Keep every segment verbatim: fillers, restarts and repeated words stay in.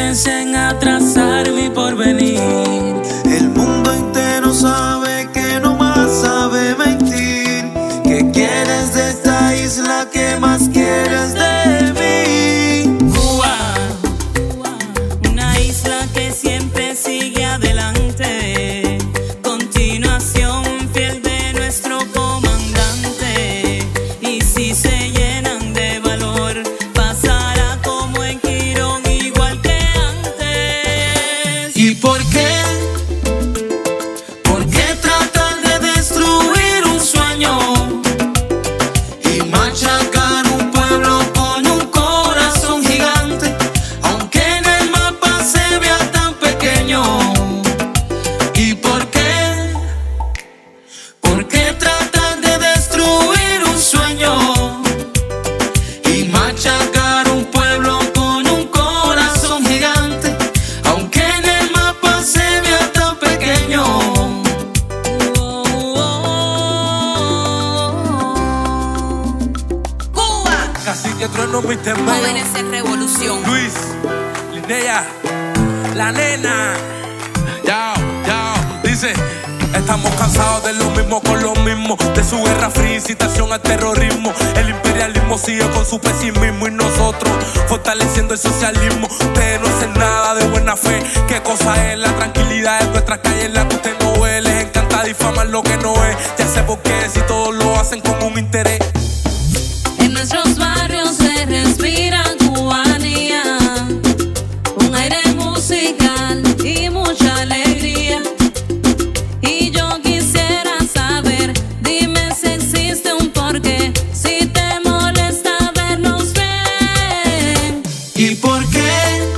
piensen atrasar mi porvenir. El mundo entero sabe que no más sabe mentir. ¿Qué quieres de esta isla? ¿Qué más quieres de mí? Cuba, una isla que siempre sigue adelante. Continuación fiel de nuestro comandante. Y si se llenan de valor, pasará como en Quirón, igual que antes. ¿Y por qué? ¿Por qué tratan de destruir un sueño y machacar un pueblo con un corazón gigante, aunque en el mapa se vea tan pequeño? ¿Y por qué? ¿Por qué tratan de destruir un sueño y machacar un pueblo con un corazón gigante, aunque en el mapa se vea tan pequeño? Cuba, Cacique Trueno, mister jóvenes en revolución. Luis, Linnea, la nena. Yao, yao, dice: estamos cansados de lo mismo con lo mismo, de su guerra fría, incitación al terrorismo. El imperialismo sigue con su pesimismo y nosotros fortaleciendo el socialismo. Ustedes no hacen nada de buena fe. ¿Qué cosa es la tranquilidad en nuestras calles? La que usted no ve, les encanta difamar lo que no es. Ya sé por qué, si todos lo hacen con un interés. En nuestros barrios se respira cubanía, un aire musical y mucha alegría. Y yo quisiera saber, dime si existe un porqué, si te molesta vernos bien. ¿Y por qué?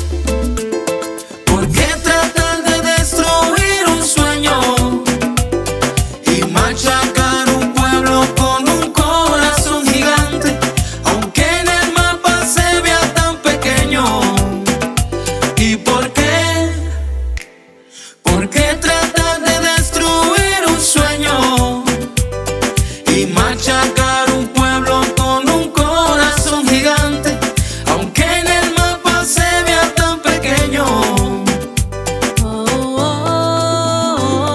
¿Por qué tratan de destruir un sueño y machacar un pueblo con un corazón gigante, aunque en el mapa se vea tan pequeño? ¿Y por qué? ¿Por qué tratan de destruir un sueño y machacar un pueblo con un corazón gigante, aunque en el mapa se vea tan pequeño? Oh, oh,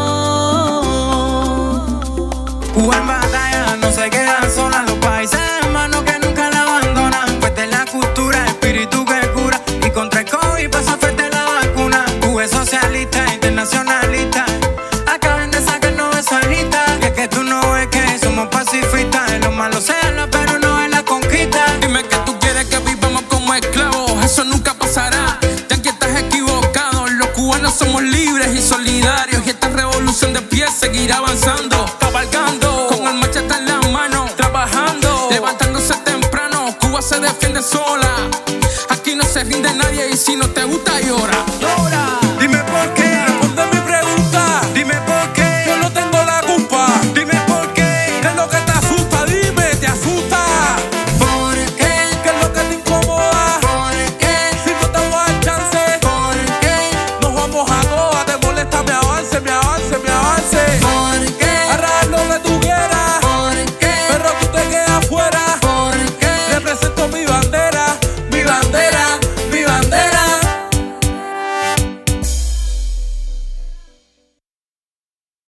oh. Cuba en batalla, no se quedan solas los países hermanos que nunca la abandonan. Pues de la cultura, espíritu que cura, y contra el COVID pasa fuerte la vacuna. Cuba es socialista, internacionalista, acaben de sacarnos de solita. Y es que tú no ves que somos pacifistas, en lo malo se habla pero no en la conquista. Dime que tú quieres que vivamos como esclavos, eso nunca pasará. Ya que estás equivocado, los cubanos somos libres y solidarios, y esta revolución de pie seguirá avanzando, cabalgando con el machete en la mano, trabajando, levantándose temprano. Cuba se defiende sola, aquí no se rinde nadie, y si no te gusta llora.